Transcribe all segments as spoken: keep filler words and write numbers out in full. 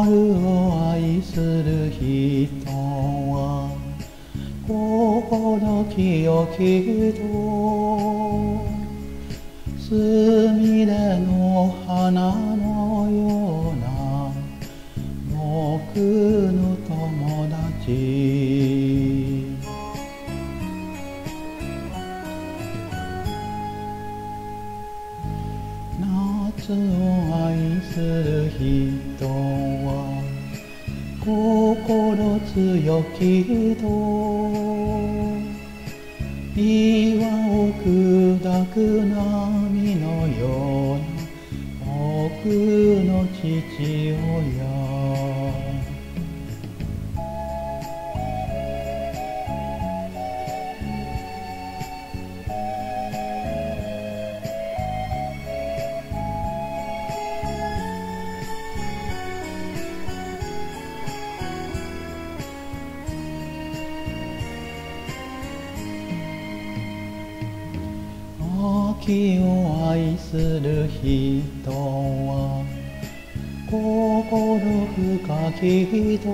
を愛する人は心清きとすみれの花のような僕の友達。夏を愛する人は心強きと岩を砕く波のような僕の父親。秋を愛する人は心深きと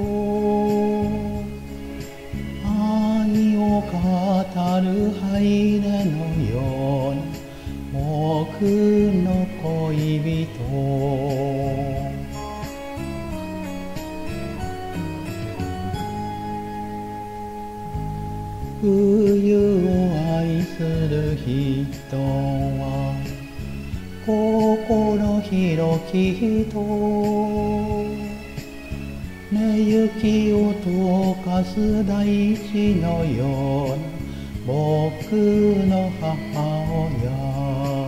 愛を語るハイレのような僕の恋人。冬を愛する人は心広きと寝雪を溶かす大地のような僕の母親。